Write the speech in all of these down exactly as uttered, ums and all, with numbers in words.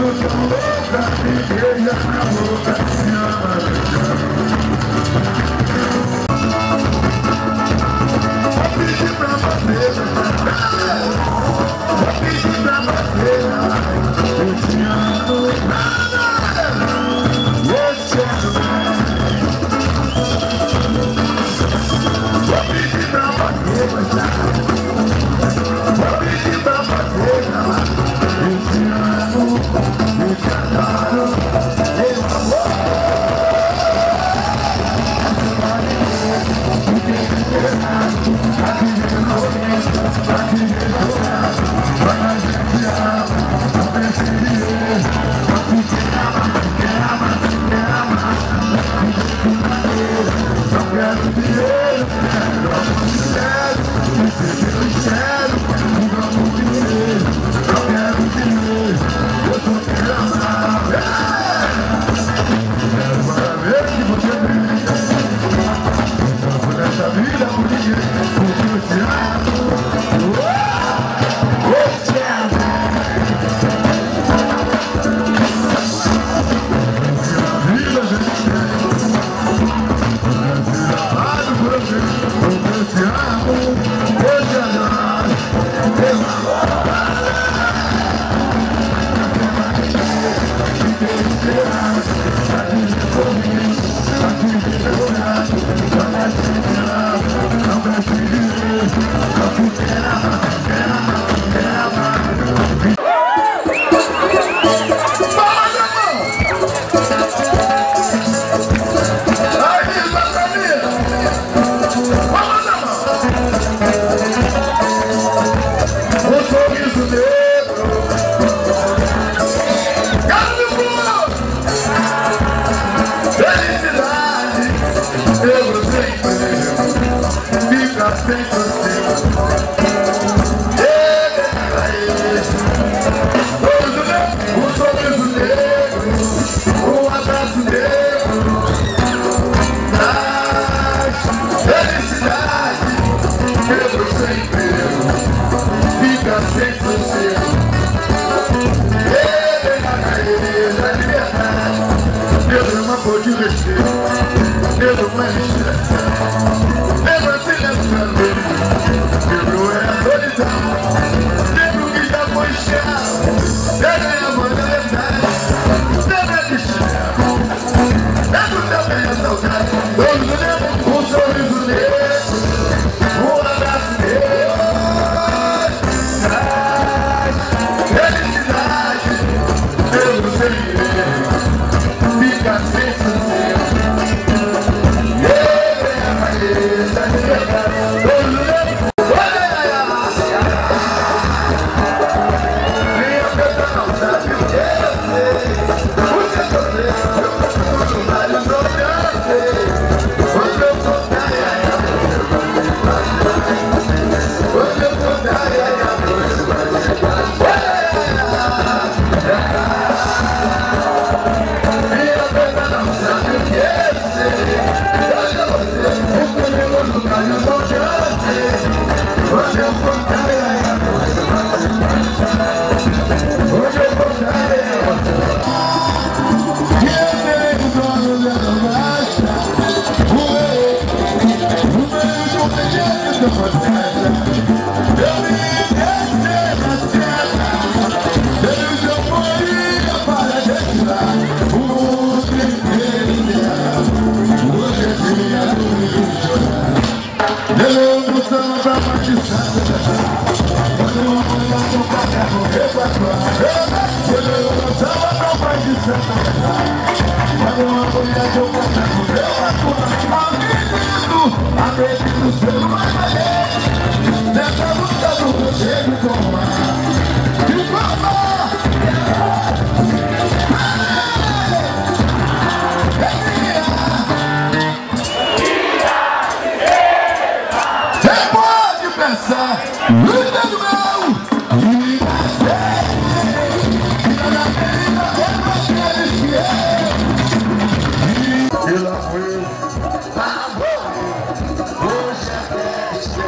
Hoje é festa.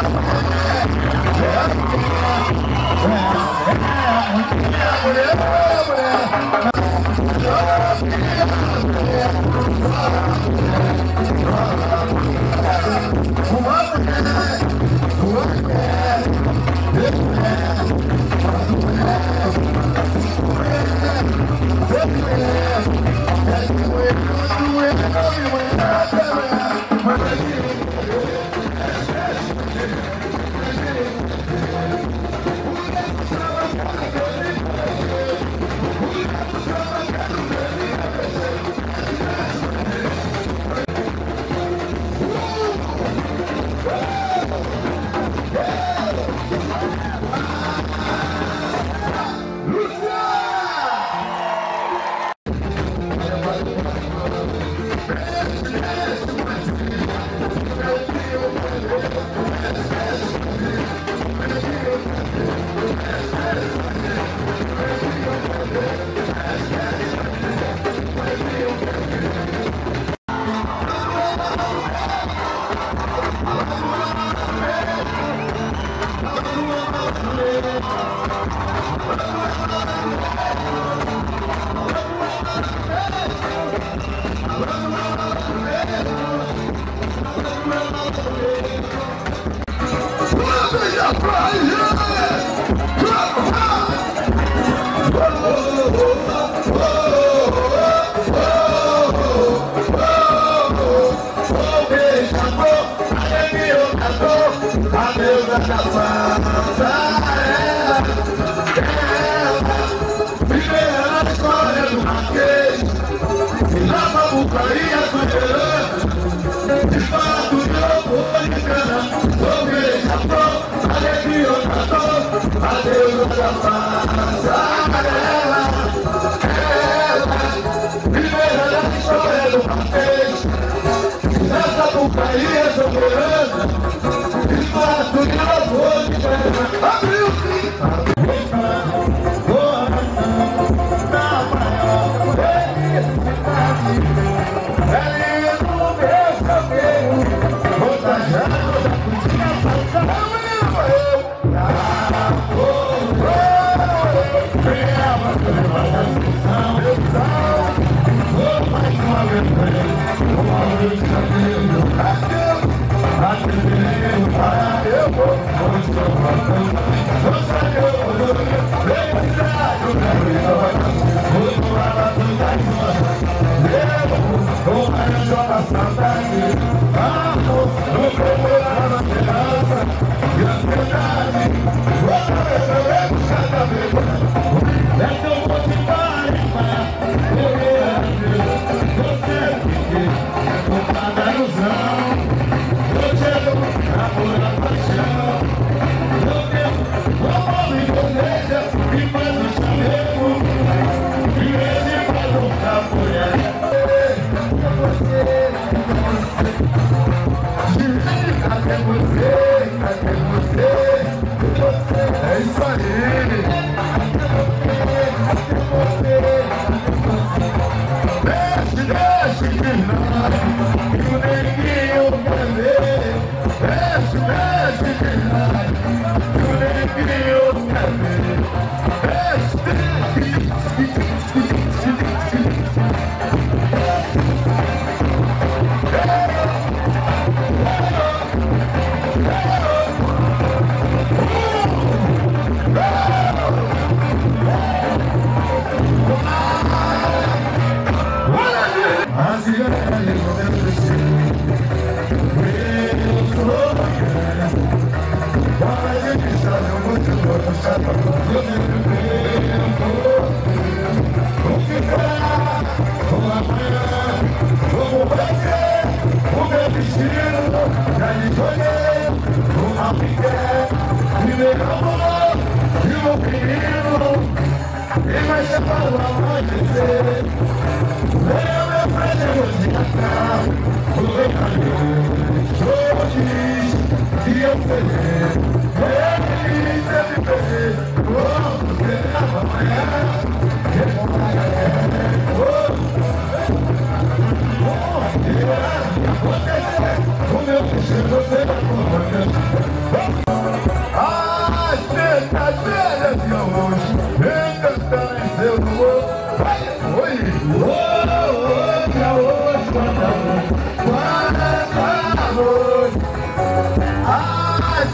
O meu peixe, você vai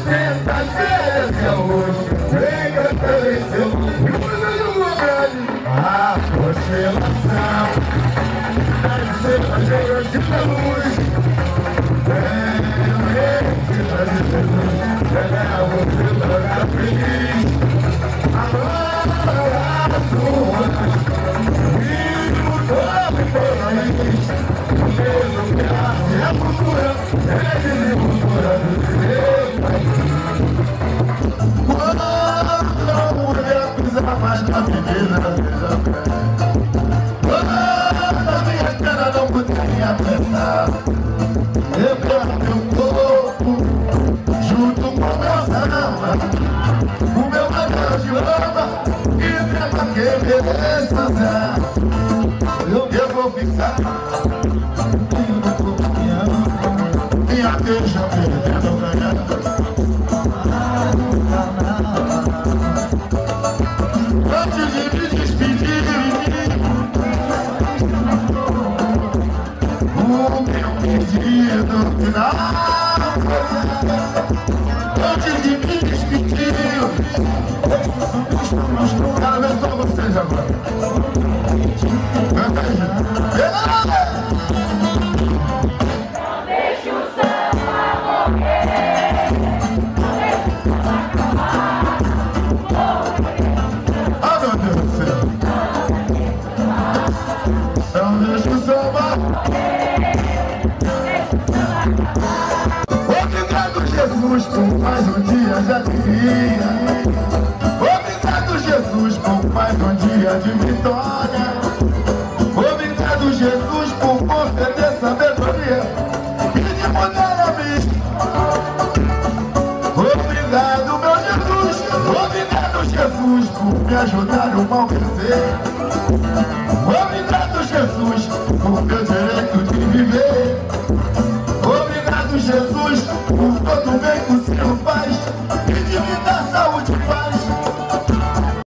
senta até hoje, vem cantando em seu lugar. A constelação das estrelas de luz. Vem, vem, Jesus, pega você para feliz. Agora a sua vivo todo feliz. Meu lugar é a cultura, é de cultura do seu país. Quando a mulher pisa mais na menina, veja bem. Quando a minha perna não podia apertar, eu quero meu corpo junto com meu samba, o meu cabelo de lama e pra que beleza. Eu, eu vou ficar minha deixa perdendo ganhando. Antes de me despedir, o meu pedido final. Antes de me despedir, quero ver só vocês agora. Canta aí. Obrigado, Jesus, por mais um dia de alegria. Obrigado, Jesus, por mais um dia de vitória. Obrigado, Jesus, por conceder sabedoria e de mudar a vista. Obrigado, meu Jesus. Obrigado, Jesus, por me ajudar o mal vencer. Obrigado, Jesus, por meu direito de